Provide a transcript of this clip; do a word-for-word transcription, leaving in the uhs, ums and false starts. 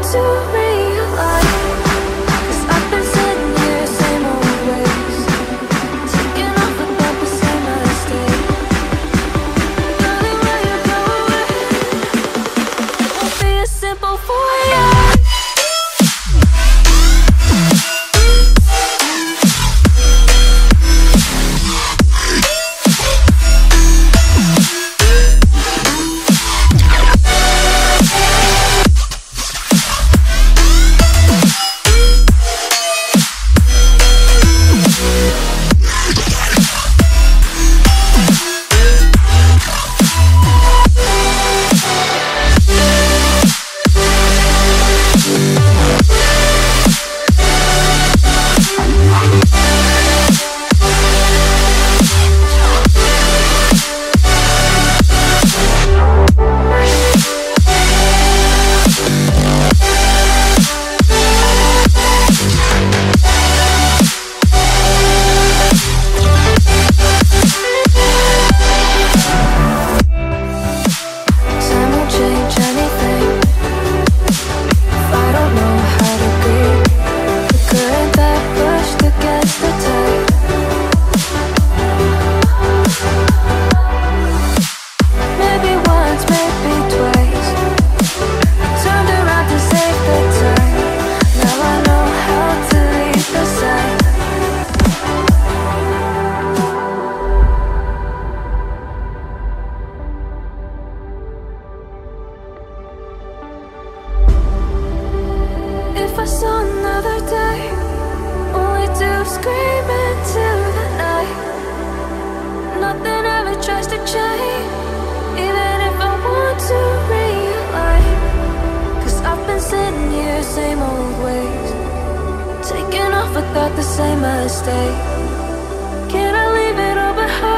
to realize, 'cause I've been sitting here, same old ways, taking off without the same mistake. Darling, will you go away? It won't be as simple for you. If I saw another day, all we do is scream into the night. Nothing ever tries to change, even if I want to realign. 'Cause I've been sitting here, same old ways, taking off without the same mistake. Can I leave it all behind?